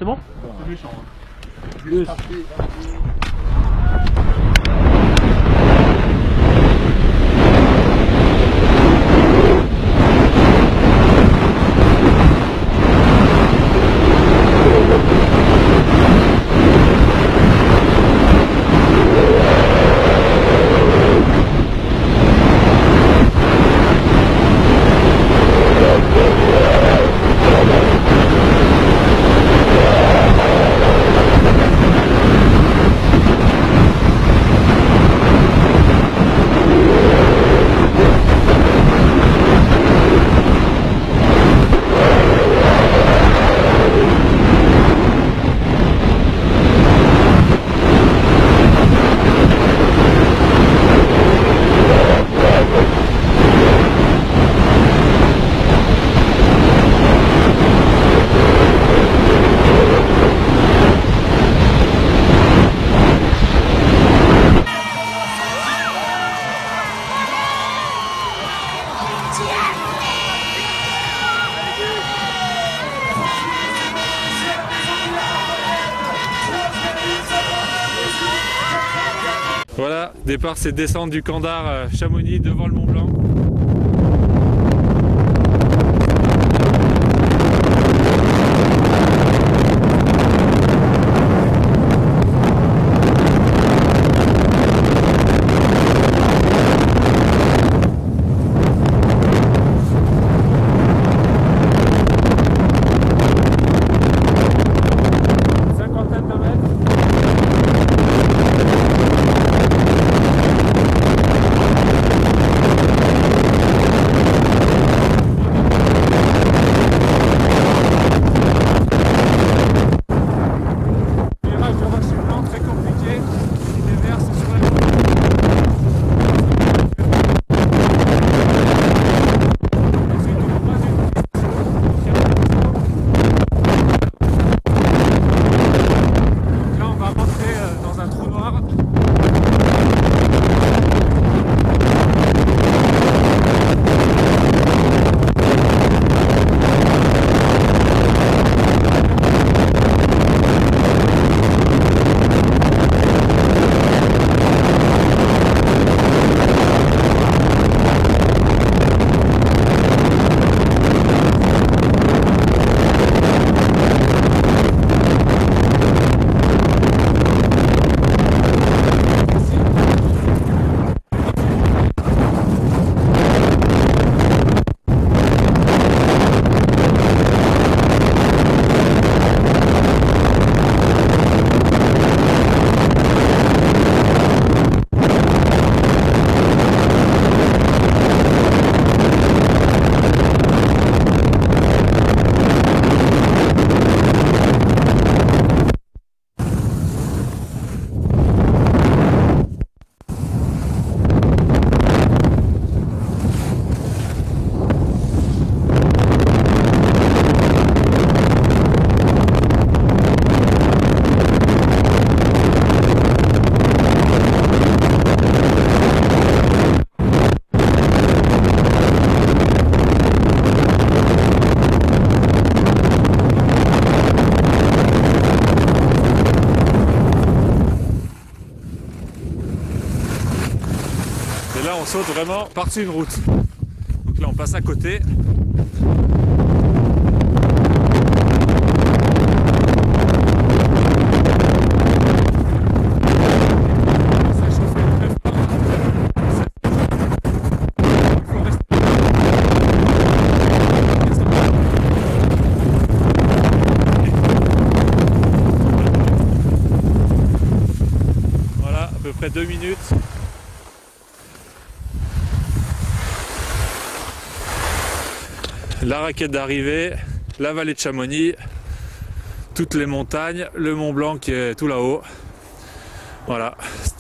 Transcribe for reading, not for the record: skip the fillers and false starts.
c'est bon? C'est méchant. Plus. Voilà, départ c'est descendre du Candar Chamonix devant le Mont Blanc. Et là on saute vraiment par-dessus une route. Donc là on passe à côté. Voilà, à peu près 2 minutes. La raquette d'arrivée, la vallée de Chamonix, toutes les montagnes, le Mont Blanc qui est tout là-haut. Voilà,